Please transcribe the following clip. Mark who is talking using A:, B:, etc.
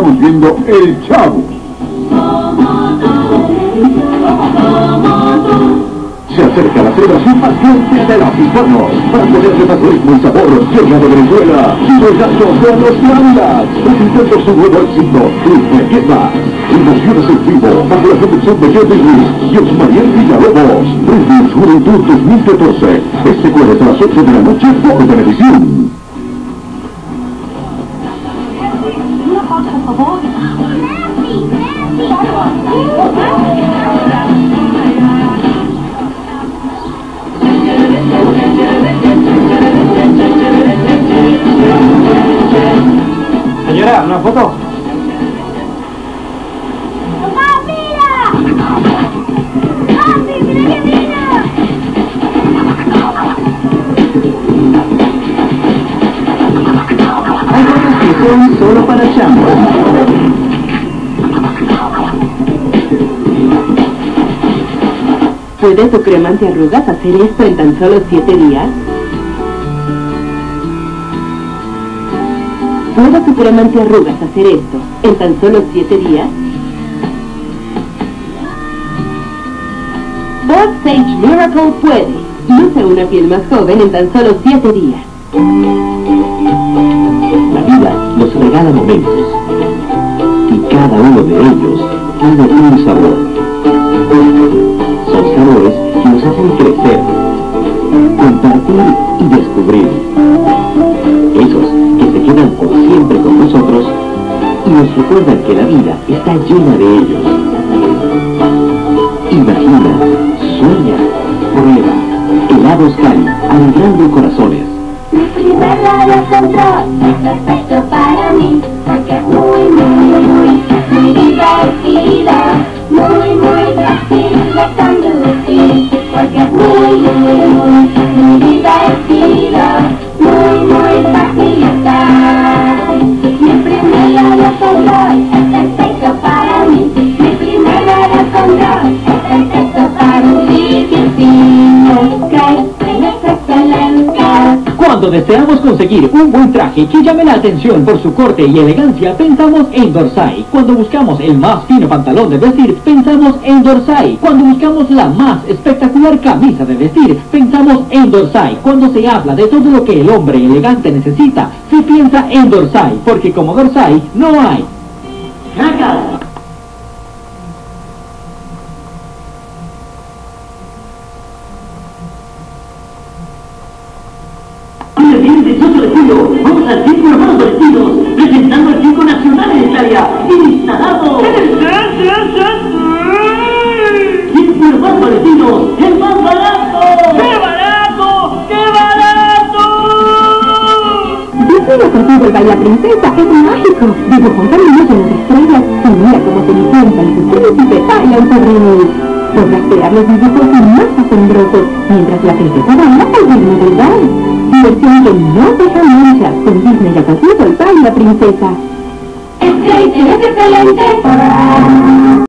A: Estamos viendo El Chavo. Se acerca la celebración más grande de la Pizano. Para ponerle más ritmo y sabor, llega de Venezuela. Regazos de los Grandas. Presentando su nuevo éxito, Ritmo Quema. Emociones en vivo, bajo la conducción de Jerry Luis y Osmariel Villalobos. Ritmo Juventud 2014. Este jueves a las 8 de la noche por televisión.
B: Una pausa, por favor.
C: Señora, una foto.
B: ¡Papá, mira! ¡Papi, mira que mira!
C: Hay cosas que son solo para chambos.
D: ¿Puede tu crema antiarrugas hacer esto en tan solo 7 días? ¿Puede tu crema antiarrugas hacer esto en tan solo 7 días? Bob Sage Miracle puede. Luce una piel más joven en tan solo 7 días.
C: La vida nos regala momentos y cada uno de ellos tiene un sabor. Son sabores que nos hacen crecer, compartir y descubrir. Esos que se quedan por siempre con nosotros y nos recuerdan que la vida está llena de ellos. Imagina, sueña, prueba. Helados Cali, alegrando corazones.
B: Mi primer radio control es perfecto para mí, porque es muy divertida, muy fácil de conducir, porque es muy divertida, muy fácil de estar. Mi primer radio control es perfecto para mí, mi primer radio control es perfecto para un difícil, es excelente.
E: Cuando deseamos conseguir un buen traje que llame la atención por su corte y elegancia, pensamos en Dorsai. Cuando buscamos el más fino pantalón de vestir, pensamos en Dorsai. Cuando buscamos la más espectacular camisa de vestir, pensamos en Dorsai. Cuando se habla de todo lo que el hombre elegante necesita, se piensa en Dorsai, porque como Dorsai no hay. ¡Cacas!
F: El 18 de julio, vamos al Circo Hermanos Vestidos, presentando el Circo Nacional en Italia, instalado. Circo Hermanos Vestidos, el más barato. ¡Qué barato! ¡Qué barato!
D: Disney contigo el Baila Princesa es mágico. Dibujó caminos en las estrellas y mira cómo Cenicienta y sus príncipes bailan sobre él. Podrás crear los dibujos más asombrosos mientras la princesa baila al ritmo del baile. Diversión que no deja manchas con Disney contigo el Baila Princesa.
B: Es excelente.